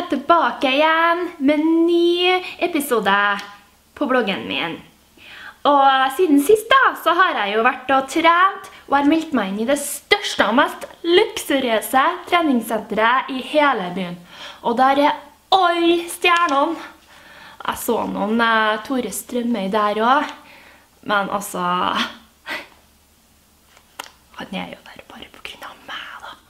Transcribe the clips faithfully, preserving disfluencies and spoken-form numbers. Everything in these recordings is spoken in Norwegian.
tilbake igjen med en ny episode på bloggen min. Og siden sist da, så har jeg jo vært og trent, og har meldt meg inn i det største og mest luksuriøse treningssenteret i hele byen. Og der er alle stjernene. Jeg så noen uh, Tore Strømøy der også, men altså, han er jo der bare på grunn av meg da.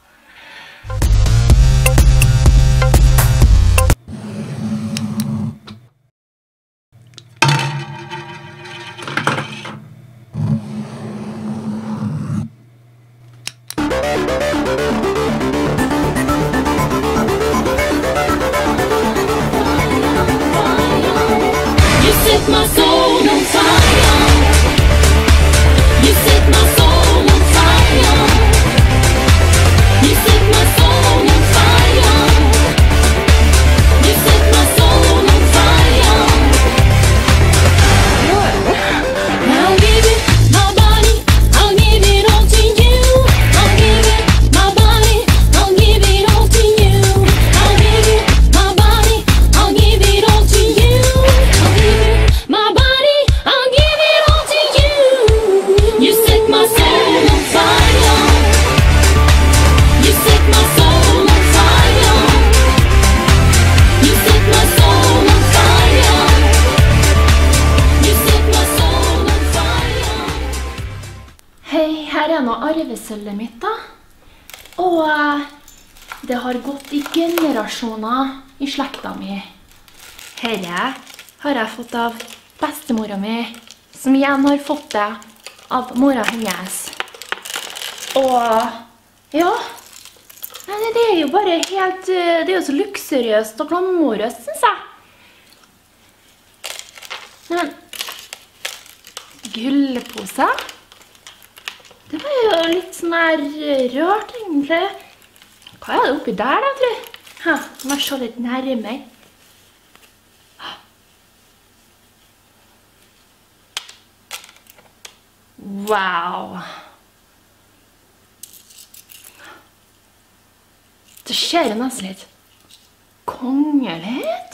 My soul on fire. You set my soul on fire. You set my soul on fire. You set my soul on fire. I'll give it my body. I'll give it all to you. I'll give it my body. I'll give it all to you. I'll give it my body. I'll give it all to you. I'll give it my body, I'll give it all to you. You set my soul on fire. You set my soul on fire. You set my soul on fire. You set my soul on fire. Hei, her er nå arvesølvet mitt da. Og uh, det har gått i generasjoner i slekta mi. Herre har jeg fått av bestemora mi, som igjen har fått det av mora hennes. Og ja, det er jo bare helt, det er jo så luksuriøst og glamorøst, synes jeg. Men, gullpose? Det var jo litt sånn her rørt egentlig. Hva er det oppi der da, tror jeg? Ha, må jeg se litt nærmere. Wow. Det ser jo nesten litt kongelig ut.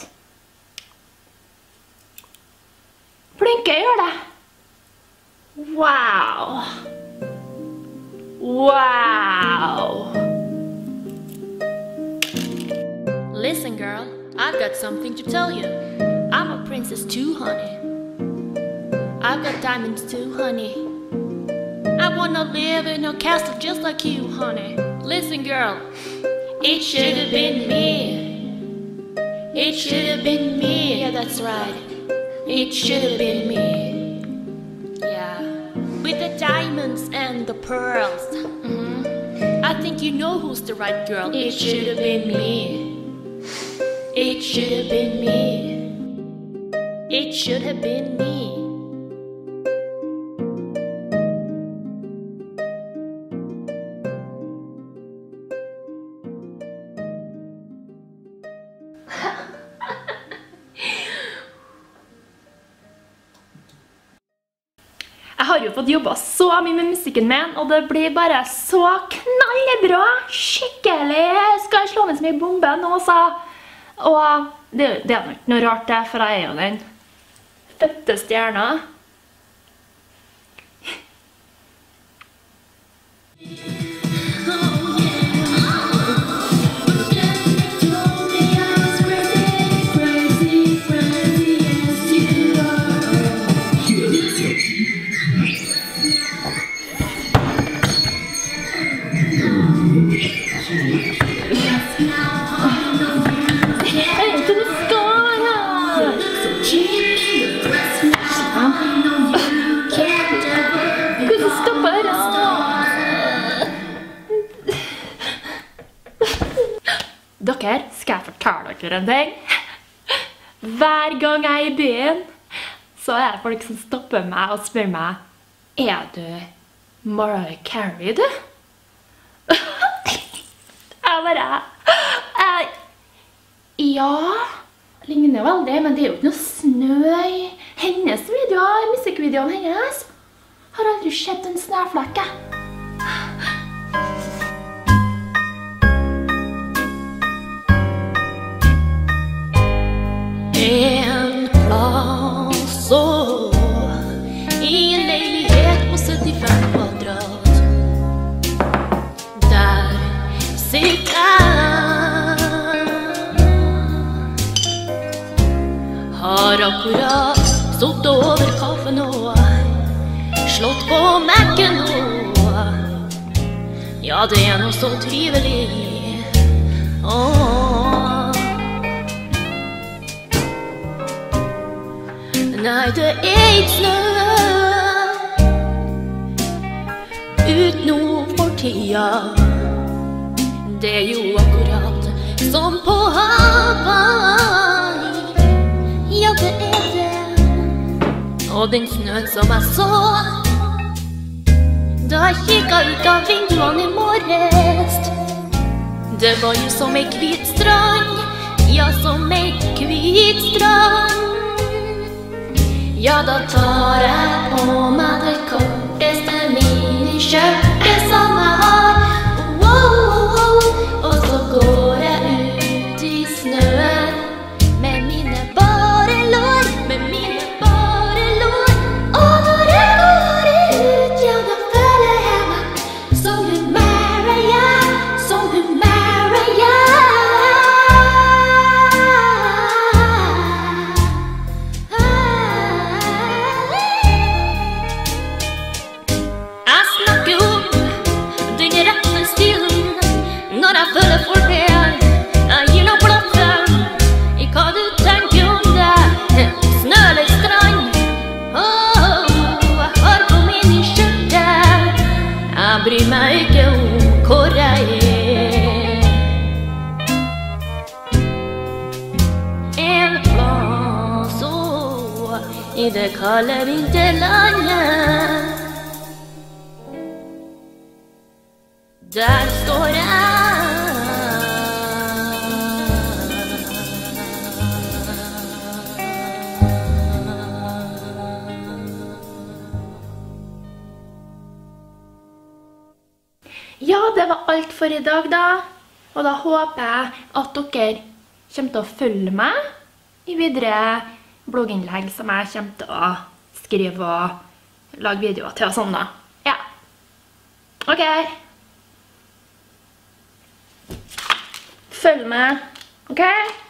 Blinker gjør det. Wow. Wow. Listen, girl, I've got something to tell you. I'm a princess too, honey. I've got diamonds too, honey. I wanna live in a castle just like you, honey. Listen, girl, it should have been me. It should have been me. Yeah, that's right. It should have been me. Yeah, with the diamonds and the pearls. Mm-hmm. I think you know who's the right girl. It should have been me. It should have been me. It should have been me. Jeg har jo fått jobbet så mye med musikken min, og det blir bare så knallbra. Skikkelig. Skal jeg slå meg som en bombe nå, så. Og det, det er nok noe rart det, for jeg er jo den fødte stjerna. Dere, skal jeg fortelle dere en ting? Hver gang jeg er i byen, så er det folk som stopper meg og spør meg, er du Mariah Carey, du? Jeg bare, eh, ja, ligner jo veldig, men det er jo ikke noe snø i hennes videoer, musikkvideoen hennes. Har aldri sett en snøflekke. har akkurat stått over kaffen og slått på Mac-en og ja, det er noe så trivelig. Åh. Nei, det er ikke snø ut nå for tida. Det er jo akkurat som på Hawaii. Ja, det er det. Og den snøen som jeg så da jeg kikket ut av vinduene i morges, det var jo som ei hvit strand. Ja, som ei hvit strand. Ja, da tar jeg på meg det korteste miniskjørtet som jeg har. Wow, wow, wow. Og så går jeg ut i snøen med mine bare lår, med mine bare lår. Og når jeg går ut, ja, da føler jeg meg som hun Mariah, som hun Mariah. Jeg snakker om den rette stilen når jeg føler for det. Jeg gir noe blaffen i hva du tenker om det. Snø eller strand, åh, jeg har på miniskjørtet. Jeg bryr meg ikke om hvor jeg er. En plass åh, i det kalde vinterlandet. Der står jeg. Ja, det var alt for i dag da. Og da håper jeg at dere kommer til å følge meg i videre blogginnlegg som jeg kommer til å skrive og lage videoer til og sånn da. Ja. Ok. Følg med, ok?